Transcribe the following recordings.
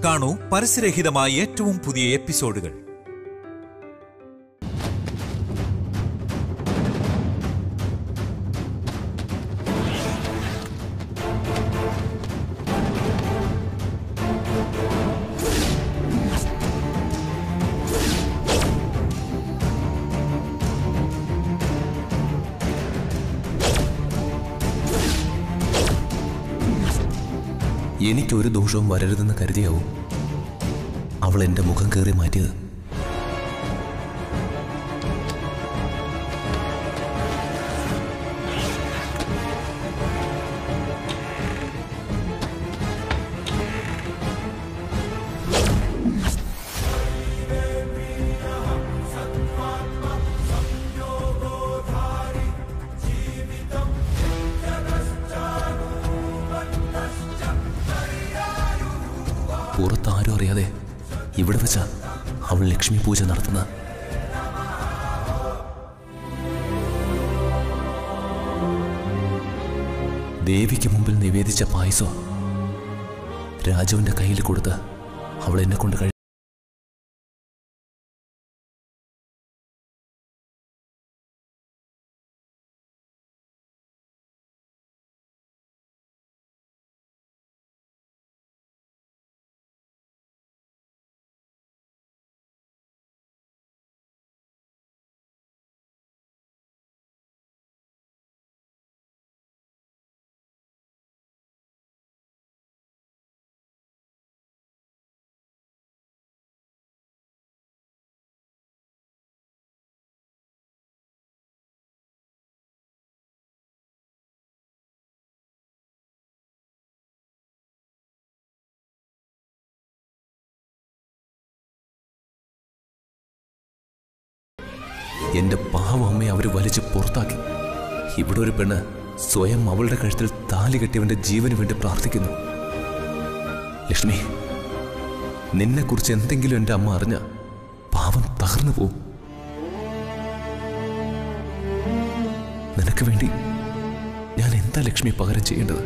കാണൂ പരസ്യരഹിതമായ ഏറ്റവും പുതിയ എപ്പിസോഡുകൾ. എനിക്കൊരു ദോഷവും വരരുതെന്ന് കരുതിയാവും അവൾ എൻ്റെ മുഖം കയറി മാറ്റിയത്. പുറത്താരും അറിയാതെ ഇവിടെ വെച്ച അവൾ ലക്ഷ്മി പൂജ നടത്തുന്ന. ദേവിക്ക് മുമ്പിൽ നിവേദിച്ച പായസം രാജുവിന്റെ കയ്യിൽ കൊടുത്ത് അവൾ എന്നെ കൊണ്ട് എന്റെ പാവം അമ്മയെ അവർ വലിച്ച് പുറത്താക്കി. ഇവിടെ ഒരു പെണ്ണ് സ്വയം അവളുടെ കഴുത്തിൽ താലി കെട്ടിയവന്റെ ജീവന് വേണ്ടി പ്രാർത്ഥിക്കുന്നു. ലക്ഷ്മി, നിന്നെക്കുറിച്ച് എന്തെങ്കിലും എൻ്റെ അമ്മ അറിഞ്ഞ പാവം തകർന്നു പോവും. നിനക്ക് വേണ്ടി ഞാൻ എന്താ ലക്ഷ്മി പകരം ചെയ്യേണ്ടത്?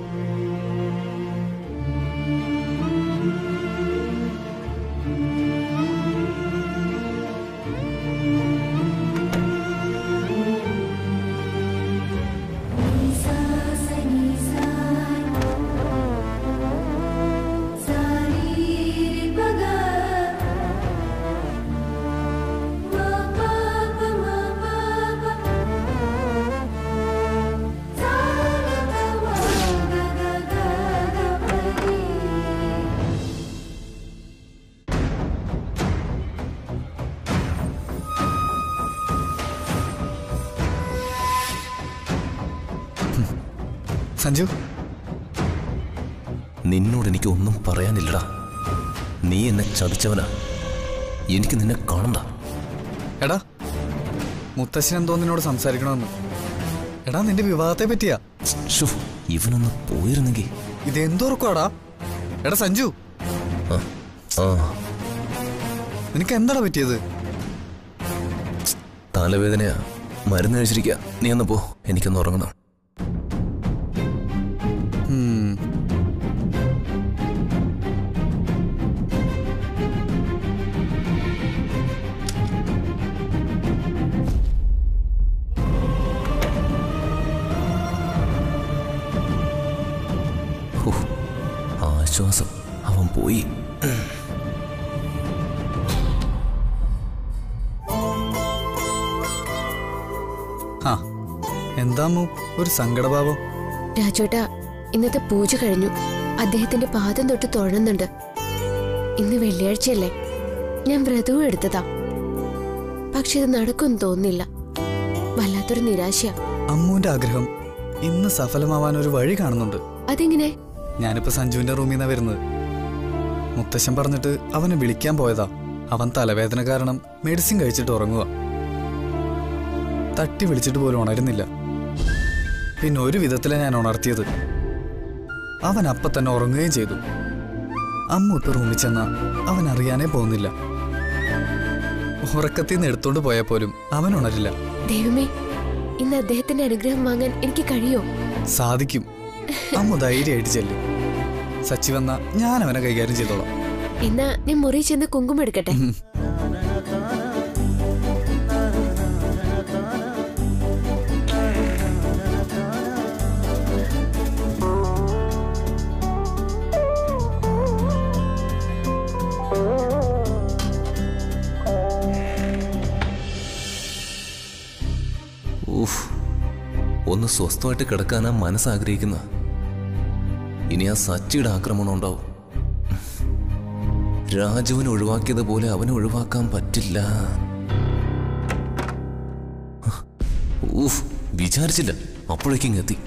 സഞ്ജു, നിന്നോട് എനിക്ക് ഒന്നും പറയാനില്ലടാ. നീ എന്നെ ചതിച്ചവനാ. എനിക്ക് നിന്നെ കാണണ്ട. എടാ, മുത്തശ്ശൻ എന്തോ നിന്നോട് സംസാരിക്കണമെന്ന്. എടാ, നിന്റെ വിവാഹത്തെ പറ്റിയാ. ഇവനൊന്ന് പോയിരുന്നെങ്കിൽ. ഇതെന്തോർക്കുവാടാ? എടാ സഞ്ജു, നിനക്ക് എന്താടാ പറ്റിയത്? തലവേദനയാ, മരുന്ന് കഴിച്ചിരിക്കുക. നീ ഒന്ന് പോ, എനിക്കൊന്ന് ഉറങ്ങണം. ആശ്വാസം, അവൻ പോയി. എന്താമോ ഒരു സങ്കടഭാവം? രാജോട്ടാ, ഇന്നത്തെ പൂജ കഴിഞ്ഞു. അദ്ദേഹത്തിന്റെ പാദം തൊട്ട് തൊഴുന്നുണ്ട്. ഇന്ന് വെള്ളിയാഴ്ചയല്ലേ, ഞാൻ വ്രതവും എടുത്തതാ. പക്ഷെ ഇത് നടക്കുമെന്ന് തോന്നുന്നില്ല. വല്ലാത്തൊരു നിരാശയാ. അമ്മുവിന്റെ ആഗ്രഹം ഇന്ന് സഫലമാവാൻ ഒരു വഴി കാണുന്നുണ്ട്. അതെങ്ങനെ? ഞാനിപ്പോ സഞ്ജുവിന്റെ റൂമിൽ നിന്നാ വരുന്നത്. മുത്തശ്ശൻ പറഞ്ഞിട്ട് അവനെ വിളിക്കാൻ പോയതാ. അവൻ തലവേദന കാരണം മെഡിസിൻ കഴിച്ചിട്ട് ഉറങ്ങുക. തട്ടി വിളിച്ചിട്ട് പോലും ഉണരുന്നില്ല. പിന്നെ ഒരു വിധത്തിലാണ് ഞാൻ ഉണർത്തിയത്. അവൻ അപ്പം തന്നെ ഉറങ്ങുകയും ചെയ്തു. അമ്മ ഇപ്പൊ റൂമിൽ ചെന്ന അവൻ അറിയാനേ പോകുന്നില്ല. ഉറക്കത്തിൽ നിന്ന് എടുത്തോണ്ട് പോയാൽ പോലും അവൻ ഉണരില്ല. ദൈവമേ, ഇന്ന് അദ്ദേഹത്തിന്റെ അനുഗ്രഹം വാങ്ങാൻ എനിക്ക് കഴിയോ? സാധിക്കും. അമ്മ ധൈര്യമായിട്ട് ചെല്ലും. സച്ചി വന്ന ഞാൻ അവനെ കൈകാര്യം ചെയ്തോളാം. എന്നാ ഞാൻ മുറി ചെന്ന് കുങ്കുമം എടുക്കട്ടെ. ഒന്ന് സ്വസ്ഥമായിട്ട് കിടക്കാനാ മനസ്സാഗ്രഹിക്കുന്ന. ഇനി ആ സച്ചിയുടെ ആക്രമണം ഉണ്ടാവും. രാജുവിനെ ഒഴിവാക്കിയതുപോലെ അവനെ ഒഴിവാക്കാൻ പറ്റില്ല. വിചാരിച്ചില്ല, അപ്പോഴേക്കും എത്തി.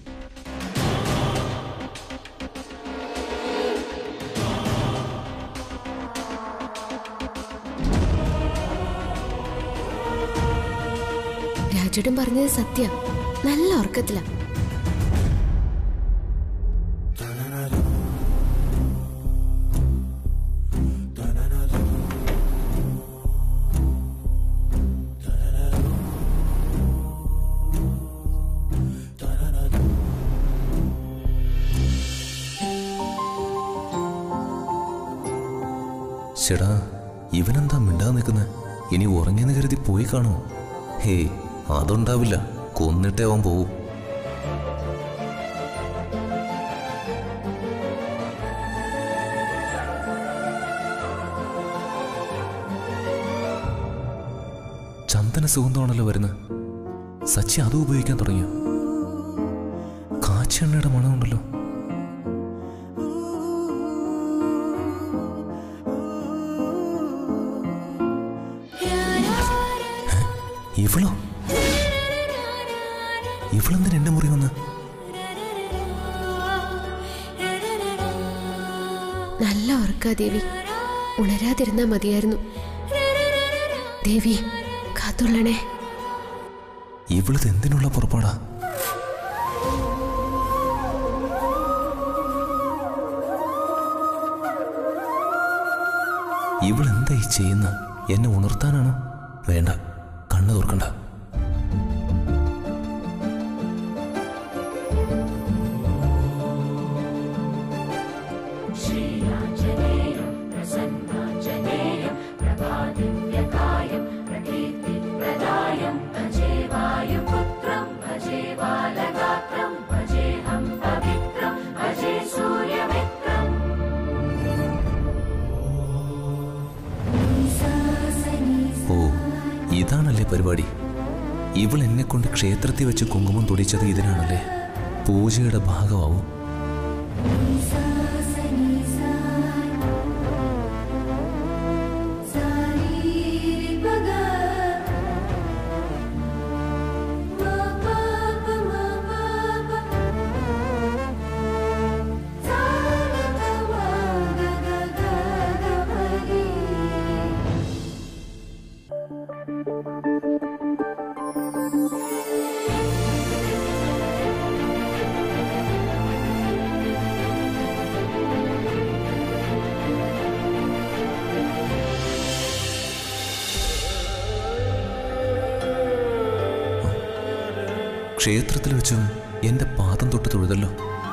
രാജുടൻ പറഞ്ഞത് സത്യ. നല്ല ഉറക്കത്തില. ചേടാ, ഇവനെന്താ മിണ്ടാ നിൽക്കുന്നത്? ഇനി ഉറങ്ങിയെന്ന് കരുതി പോയി കാണോ? ഹേയ്, അതുണ്ടാവില്ല. കൊന്നിട്ടേ അവൻ പോവും. ചന്ദന സുഗന്ധമാണല്ലോ വരുന്നത്. സച്ചി അതും ഉപയോഗിക്കാൻ തുടങ്ങിയോ? കാച്ചെണ്ണയുടെ മണമുണ്ടല്ലോ. ഇവളോ? ഇവളെന്തിനാ എന്റെ മുറി വന്ന്? നല്ല ഉറക്കാ ദേവി. ഉണരാതിരുന്നാ മതിയായിരുന്നു. ദേവി കാത്തുള്ളണേ. ഇവളിത് എന്തിനുള്ള പുറപ്പാടാ? ഇവളെന്തായി ചെയ്യുന്ന? എന്നെ ഉണർത്താനാണോ? വേണ്ട, കണ്ണു തുറക്കണ്ട. ഇതാണല്ലേ പരിപാടി. ഇവൾ എന്നെ കൊണ്ട് ക്ഷേത്രത്തിൽ വെച്ച് കുങ്കുമം തൊടിച്ചത് ഇതിനാണല്ലേ? പൂജയുടെ ഭാഗമാവും. ക്ഷേത്രത്തിൽ വെച്ചും എന്റെ പാദം തൊട്ട് തൊഴുതല്ലോ.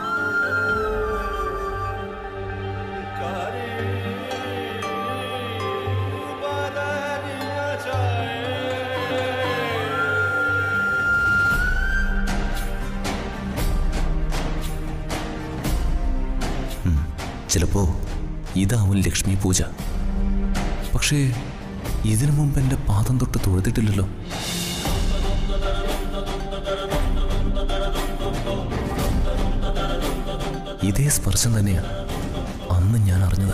ചിലപ്പോ ഇതാവും ലക്ഷ്മി പൂജ. പക്ഷേ ഇതിനു മുമ്പ് എന്റെ പാദം തൊട്ട് തൊഴുതിട്ടില്ലല്ലോ. ഇതേ സ്പർശം തന്നെയാ അന്ന് ഞാൻ അറിഞ്ഞത്.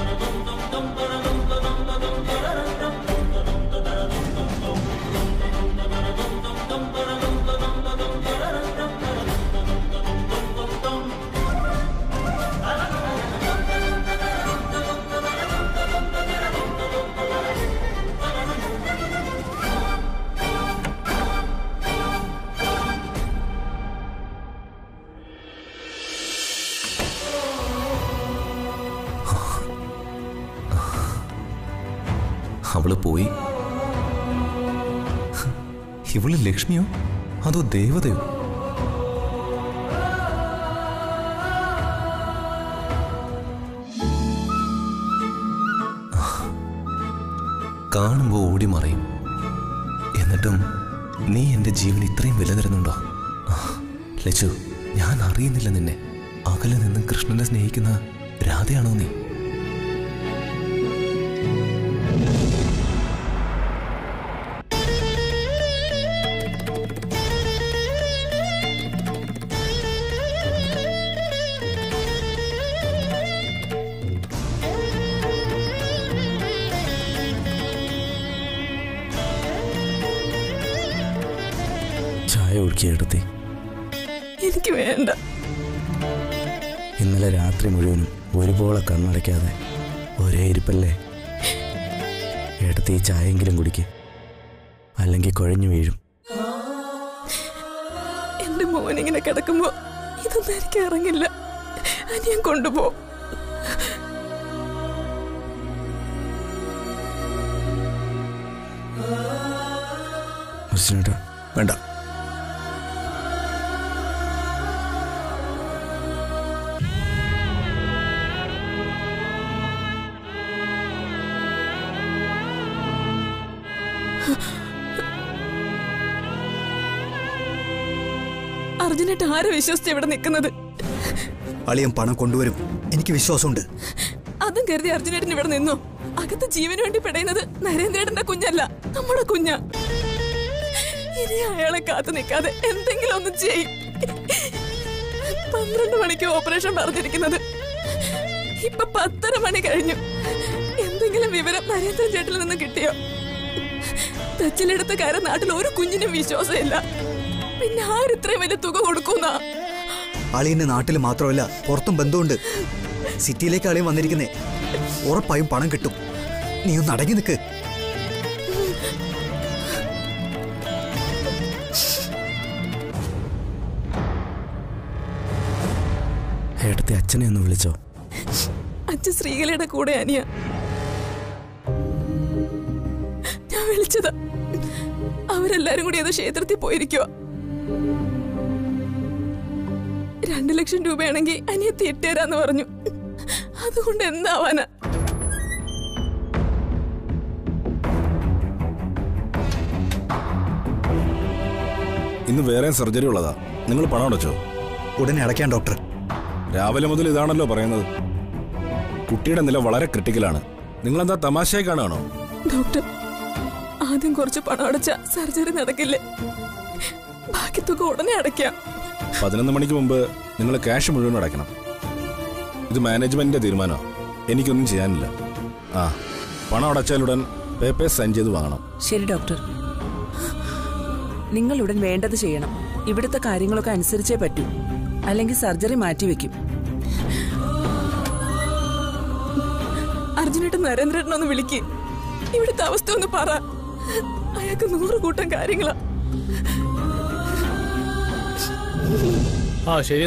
അവള് പോയി. ഇവള് ലക്ഷ്മിയോ അതോ ദേവതയോ? കാണുമ്പോൾ ഓടി മറയും. എന്നിട്ടും നീ എൻ്റെ ജീവൻ ഇത്രയും വില തരുന്നുണ്ടോ? ലച്ചു, ഞാൻ അറിയുന്നില്ല നിന്നെ. അകലെ നിന്ന് കൃഷ്ണനെ സ്നേഹിക്കുന്ന രാധയാണോ നീ? ചായ ഒഴുക്കിയെടുത്തി. എനിക്ക് വേണ്ട. ഇന്നലെ രാത്രി മുഴുവനും ഒരുപോലെ കണ്ണടയ്ക്കാതെ ഒരേ ഇരിപ്പല്ലേ. എടുത്ത് ഈ ചായയെങ്കിലും കുടിക്ക്, അല്ലെങ്കിൽ കുഴഞ്ഞു വീഴും. എന്റെ മോനിങ്ങനെ കിടക്കുമ്പോ ഇതൊന്നും എനിക്ക് ഇറങ്ങില്ല. അനിയൻ കൊണ്ടുപോ. വേണ്ട. അർജുനായിട്ട് ആരെ വിശ്വസിച്ച് ഇവിടെ നിൽക്കുന്നത്? അളിയൻ പണം കൊണ്ടുവരും, എനിക്ക് വിശ്വാസമുണ്ട്. അതും കരുതി അർജുനേട്ടൻ ഇവിടെ നിന്നു. അകത്ത് ജീവന് വേണ്ടി പെടയുന്നത് നരേന്ദ്രേട്ടന്റെ കുഞ്ഞല്ല, നമ്മുടെ കുഞ്ഞാ. ഇനി അയാളെ കാത്തു നിൽക്കാതെ എന്തെങ്കിലും ഒന്ന് ചെയ്യും. 12 മണിക്ക് ഓപ്പറേഷൻ പറഞ്ഞിരിക്കുന്നത്. ഇപ്പൊ 10:30 മണി കഴിഞ്ഞു. എന്തെങ്കിലും വിവരം നരേന്ദ്രൻ ചേട്ടനിൽ നിന്ന് കിട്ടിയോ? തച്ചിലെടുത്ത കാര്യം നാട്ടിൽ ഒരു കുഞ്ഞിനും വിശ്വാസമില്ല. പിന്നെ ആരിത്രയും വലിയ തുക കൊടുക്കുന്ന? അളിയന്റെ നാട്ടിൽ മാത്രമല്ല പുറത്തും ബന്ധമുണ്ട്. സിറ്റിയിലേക്ക് അളിയൻ വന്നിരിക്കുന്നേ, ഉറപ്പായും പണം കിട്ടും. നീ ഒന്ന് അടങ്ങി നിൽക്ക്. ഏട്ടത്തെ അച്ഛനെ ഒന്ന് വിളിച്ചോ? അച്ഛൻ ശ്രീകലയുടെ കൂടെ അനിയ. ഞാൻ വിളിച്ചതാ. അവരെല്ലാരും കൂടി അത് ക്ഷേത്രത്തിൽ പോയിരിക്കുവാ. 2 ലക്ഷം രൂപയാണെങ്കിൽ അനിയത്തി ഇട്ടുതരാന്ന് പറഞ്ഞു. അതുകൊണ്ട് എന്താവാനാ? ഇന്ന് വേറെ സർജറി ഉള്ളതാ. നിങ്ങൾ പണം അടച്ചോ? ഉടനെ അടയ്ക്കാൻ ഡോക്ടർ. രാവിലെ മുതൽ ഇതാണല്ലോ പറയുന്നത്. കുട്ടിയുടെ നില വളരെ ക്രിട്ടിക്കലാണ്. നിങ്ങളെന്താ തമാശയായി കാണുകയാണോ? ഡോക്ടർ, ആദ്യം കുറച്ച് പണം അടച്ച സർജറി നടക്കില്ലേ? ബാക്കി തുക ഉടനെ അടയ്ക്കാം. 11 മണിക്ക് മുമ്പ് നിങ്ങൾ ക്യാഷ് മുഴുവൻ അടയ്ക്കണം. ഇത് മാനേജ്മെന്റിന്റെ തീരുമാനമാണ്, എനിക്കൊന്നും ചെയ്യാനില്ല. പണം അടച്ചാലുടൻ പേപ്പേഴ്സ് സൈൻ ചെയ്ത് വാങ്ങണം. ശരി ഡോക്ടർ, നിങ്ങൾ ഉടൻ വേണ്ടത് ചെയ്യണം. ഇവിടുത്തെ കാര്യങ്ങളൊക്കെ അനുസരിച്ചേ പറ്റൂ, അല്ലെങ്കിൽ സർജറി മാറ്റിവെക്കും. അർജുനേട്ടൻ നരേന്ദ്രേട്ടനൊന്ന് വിളിക്ക്. ഇവിടുത്തെ അവസ്ഥ ഒന്ന് പറ. അയാൾക്ക് 100 കൂട്ടം കാര്യങ്ങളാ. ശരി.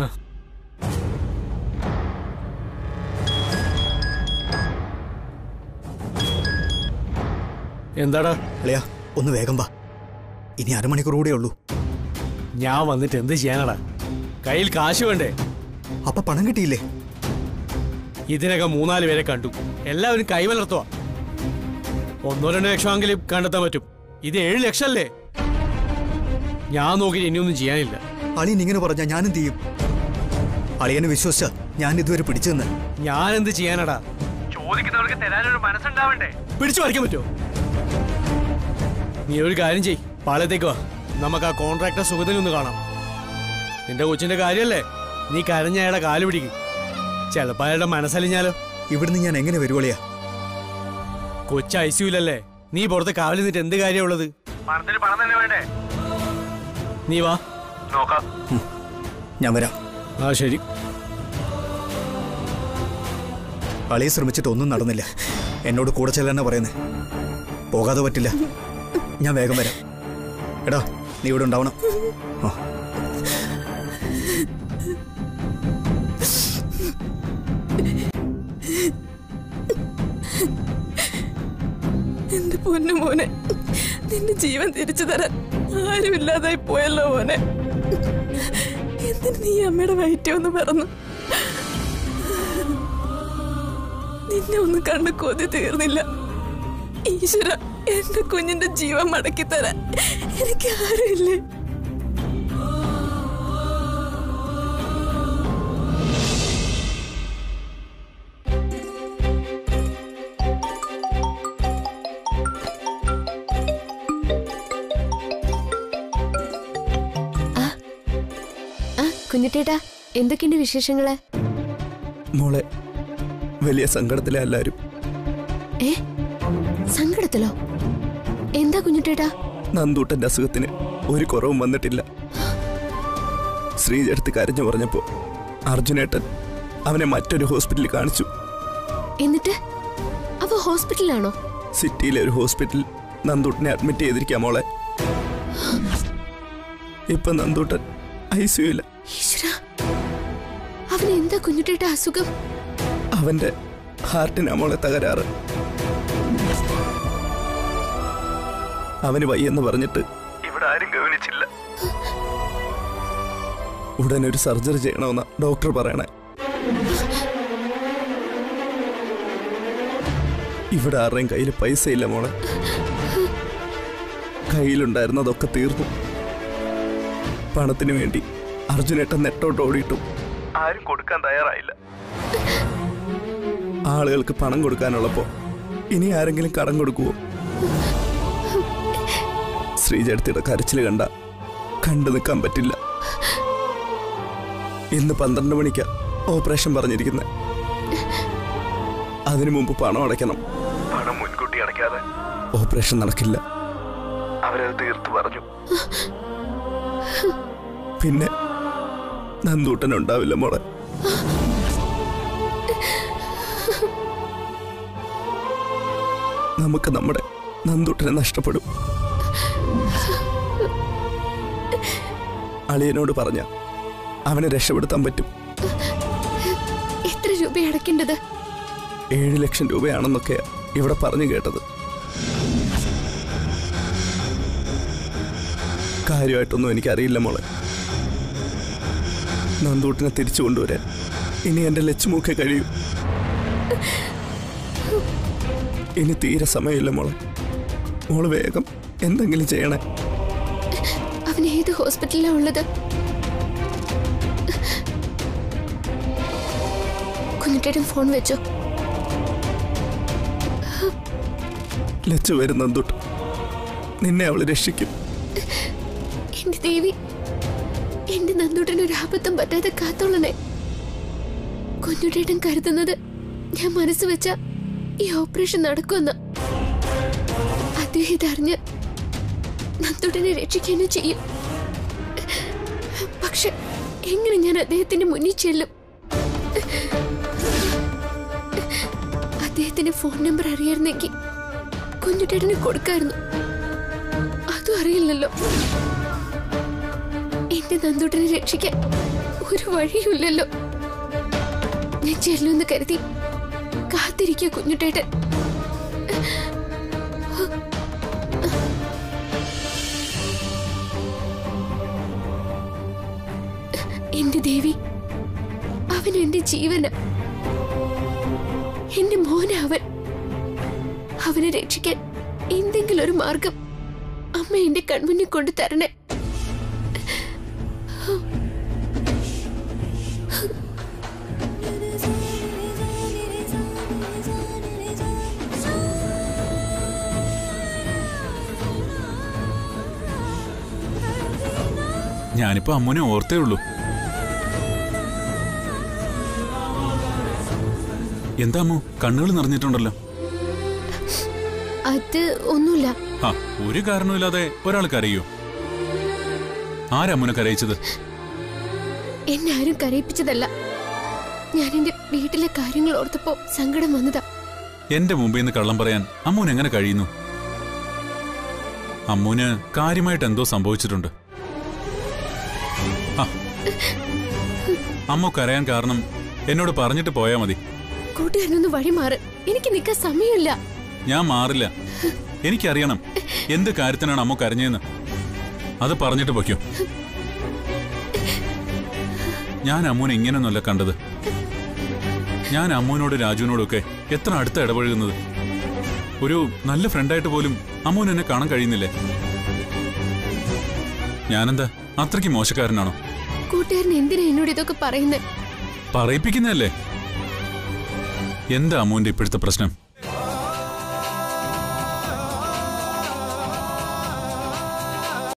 എന്താടാ അളിയാ, ഒന്ന് വേഗം വാ. ഇനി 1/2 മണിക്കൂർ കൂടെ ഉള്ളൂ. ഞാൻ വന്നിട്ട് എന്ത് ചെയ്യാനടാ? കയ്യിൽ കാശ് വേണ്ടേ? അപ്പൊ പണം കിട്ടിയില്ലേ? ഇതിനകം 3-4 പേരെ കണ്ടു. എല്ലാവരും കൈവലർത്തുക. 1-2 ലക്ഷമെങ്കിലും കണ്ടെത്താൻ പറ്റും. ഇത് 7 ലക്ഷം അല്ലേ? ഞാൻ നോക്കി ഇനിയൊന്നും ചെയ്യാനില്ല. അളിയൻ ഇങ്ങനെ പറഞ്ഞാ ഞാനും ചെയ്യും. അളിയനെ വിശ്വസിച്ച ഞാൻ ഇതുവരെ പിടിച്ചു നിന്ന്. ഞാൻ എന്ത് ചെയ്യാനടാ? ചോദിക്കുന്നവർക്ക് തരാനൊരു മനസ്സുണ്ടാവണ്ടേ? പിടിച്ചു പറിക്കാൻ പറ്റുമോ? നീ ഒരു കാര്യം ചെയ്, പാളയത്തേക്ക് വാ. നമുക്ക് ആ കോൺട്രാക്ടർ സുഖത്തിനൊന്ന് കാണാം. നിന്റെ കൊച്ചിന്റെ കാര്യല്ലേ? നീ കരഞ്ഞ അയാളുടെ കാല് പിടിക്കും. ചിലപ്പോ അയാളുടെ മനസ്സലിഞ്ഞാലോ? ഇവിടുന്ന് ഞാൻ എങ്ങനെ വരുവളിയാ? കൊച്ചു ഐസിയുലല്ലേ? നീ പുറത്ത് കാവലിൽ നിന്നിട്ട് എന്ത് കാര്യമുള്ളത്? പണം തന്നെ വേണ്ടേ? നീ വാ, നോക്കാം. ഞാൻ വരാം. ശരി. അളിയെ ശ്രമിച്ചിട്ട് ഒന്നും നടന്നില്ല. എന്നോട് കൂടെ ചെല്ലാനാ പറയുന്നേ. പോകാതെ പറ്റില്ല. ഞാൻ വേഗം വരാം. എടാ, നീ ഇവിടെ ഉണ്ടാവണം. എന്റെ പൊന്നു മോനെ, നിന്റെ ജീവൻ തിരിച്ചു തരാൻ ആരുമില്ലാതായി പോയല്ലോ മോനെ. എന്തിന് നീ അമ്മയുടെ വയറ്റൊന്ന് പറഞ്ഞു? നിന്നെ ഒന്ന് കണ്ട് കൊതി തീർന്നില്ല. ഈശ്വര, എന്റെ കുഞ്ഞിന്റെ ജീവൻ മടക്കി തരാൻ എനിക്ക് ആരുമില്ലേ? കുഞ്ഞിട്ടേട്ടാ, എന്തൊക്കെയുണ്ട് വിശേഷങ്ങള്? മോളെ, വലിയ സങ്കടത്തിലെ എല്ലാരും. സങ്കടത്തിലോ? എന്താ കുഞ്ഞിട്ടേട്ടാ? നന്ദൂട്ടന്റെ അസുഖത്തിന് ഒരു കുറവും വന്നിട്ടില്ല. ശ്രീജടുത്ത് കരഞ്ഞു പറഞ്ഞപ്പോ അർജുനേട്ടൻ അവനെ മറ്റൊരു ഹോസ്പിറ്റലിൽ കാണിച്ചു. എന്നിട്ട് അവ ഹോസ്പിറ്റലിലാണോ? സിറ്റിയിലെ ഒരു ഹോസ്പിറ്റലിൽ നന്ദൂട്ടനെ അഡ്മിറ്റ് ചെയ്തിരിക്കാം മോളെ. ഇപ്പൊ നന്ദൂട്ടൻ ICUയില്ല. അവന് എന്താ കുഞ്ഞിട്ടേട്ടാ അസുഖം? അവന്റെ ഹാർട്ടിനാ മോളെ തകരാറ്. അവന് വയ്യെന്ന് പറഞ്ഞിട്ട് ഇവിടെ ആരും ഗവനിച്ചില്ല. ഉടനൊരു സർജറി ചെയ്യണമെന്ന ഡോക്ടർ പറയണേ. ഇവിടെ ആരുടെയും കയ്യിൽ പൈസ ഇല്ല മോളെ. കയ്യിലുണ്ടായിരുന്നതൊക്കെ തീർന്നു. പണത്തിന് വേണ്ടി അർജുനേട്ടൻ നെട്ടോട്ട് ഓടിയിട്ടു ആരും കൊടുക്കാൻ തയ്യാറായില്ല. ആളുകൾക്ക് പണം കൊടുക്കാനുള്ളപ്പോ ഇനി ആരെങ്കിലും കടം കൊടുക്കുവോ? ശ്രീജടുത്തിയുടെ കരച്ചിൽ കണ്ടു നിൽക്കാൻ പറ്റില്ല. ഇന്ന് 12 മണിക്കാ ഓപ്പറേഷൻ പറഞ്ഞിരിക്കുന്നത്. അതിനു മുമ്പ് പണം അടയ്ക്കണം. പണം മുൻകൂട്ടി അടയ്ക്കാതെ ഓപ്പറേഷൻ നടക്കില്ല. അവരത് തീർത്തു പറഞ്ഞു. പിന്നെ നന്ദൂട്ടനുണ്ടാവില്ല മോളെ. നമുക്ക് നമ്മുടെ നന്ദൂട്ടനെ നഷ്ടപ്പെടും. അളിയനോട് പറഞ്ഞ അവനെ രക്ഷപ്പെടുത്താൻ പറ്റും. എത്ര രൂപ അടയ്ക്കേണ്ടത്? 7 ലക്ഷം രൂപയാണെന്നൊക്കെയാ ഇവിടെ പറഞ്ഞു കേട്ടത്. കാര്യമായിട്ടൊന്നും എനിക്കറിയില്ല മോളെ. നന്ദൂട്ടിനെ തിരിച്ചു കൊണ്ടുവരാൻ ഇനി എന്റെ ലച്ചുമൂക്കെ കഴിയും. ഇനി തീരെ സമയമില്ല മോളെ. മോള് വേഗം എന്തെങ്കിലും ചെയ്യണേ. അവൻ ഏത് ഹോസ്പിറ്റലിലാ ഉള്ളത്? കുഞ്ഞിട്ടേട്ടൻ ഫോൺ വെച്ചോ? ലച്ചു വരും നന്ദൂട്ട്. നിന്നെ അവള് രക്ഷിക്കും. എന്റെ ദേവി, എന്റെ നന്ദൂട്ടന് ഒരു ആപത്തും പറ്റാതെ കാത്തോളണേ. കുഞ്ഞുട്ടേട്ടൻ കരുതുന്നത് ഞാൻ മനസ്സ് വെച്ച ഈ ഓപ്പറേഷൻ നടക്കുമെന്ന്. അദ്ദേഹം ഇതറിഞ്ഞ് നന്ദൂട്ടനെ രക്ഷിക്കാനും ചെയ്യും. പക്ഷെ എങ്ങനെ ഞാൻ അദ്ദേഹത്തിന്റെ മുന്നിൽ ചെല്ലും? അദ്ദേഹത്തിന്റെ ഫോൺ നമ്പർ അറിയായിരുന്നെങ്കിൽ കുഞ്ഞുട്ടേട്ടന് കൊടുക്കായിരുന്നു. അതും അറിയില്ലല്ലോ. എന്റെ നന്ദൂട്ടനെ രക്ഷിക്കാൻ ഒരു വഴിയുമില്ലല്ലോ. ഞാൻ ചെല്ലുമെന്ന് കരുതി കാത്തിരിക്കുക കുഞ്ഞുട്ടേട്ടൻ. എന്റെ ദേവി, അവൻ എന്റെ ജീവന, എന്റെ മോന. അവനെ രക്ഷിക്കാൻ എന്തെങ്കിലും ഒരു മാർഗം അമ്മ എന്റെ കൺമുന്നിൽ കൊണ്ടു തരണേ. ഞാനിപ്പോ അമ്മൂനെ ഓർത്തേ ഉള്ളൂ. എന്താ അമ്മു, കണ്ണുകൾ നിറഞ്ഞിട്ടുണ്ടല്ലോ. അത് ഒന്നുമില്ല. ഒരു കാരണമില്ലാതെ ഒരാൾ കരയോ? ആരമ്മൂനെ കരയിച്ചത്? എന്നെ ആരും കരയിപ്പിച്ചതല്ല. ഞാൻ എന്റെ വീട്ടിലെ കാര്യങ്ങൾ ഓർത്തപ്പോ സങ്കടം വന്നതാ. എന്റെ മുമ്പിൽ നിന്ന് കള്ളം പറയാൻ അമ്മൂന് എങ്ങനെ കഴിയുന്നു? അമ്മൂന് കാര്യമായിട്ട് എന്തോ സംഭവിച്ചിട്ടുണ്ട്. അമ്മു കരയാൻ കാരണം എന്നോട് പറഞ്ഞിട്ട് പോയാ മതി. കൂട്ടുകാരനൊന്ന് വഴി മാറ്, എനിക്ക് നിൽക്കാൻ സമയമില്ല. ഞാൻ മാറില്ല. എനിക്കറിയണം എന്ത് കാര്യത്തിനാണ് അമ്മു കരഞ്ഞെന്ന്. അത് പറഞ്ഞിട്ട് പൊയ്ക്കോ. ഞാൻ അമ്മൂനെ ഇങ്ങനെയൊന്നുമല്ല കണ്ടത്. ഞാൻ അമ്മൂനോട് രാജുവിനോടൊക്കെ എത്ര അടുത്ത ഇടപഴകുന്നത്. ഒരു നല്ല ഫ്രണ്ടായിട്ട് പോലും അമ്മുവിന് എന്നെ കാണാൻ കഴിയുന്നില്ലേ? ഞാനെന്താ അത്രയ്ക്ക് മോശക്കാരനാണോ? കൂട്ടുകാരൻ എന്തിനാ എന്നോട് ഇതൊക്കെ പറയുന്നത്? പറയിപ്പിക്കുന്നതല്ലേ. എന്താ അമ്മുവിന്റെ ഇപ്പോഴത്തെ പ്രശ്നം?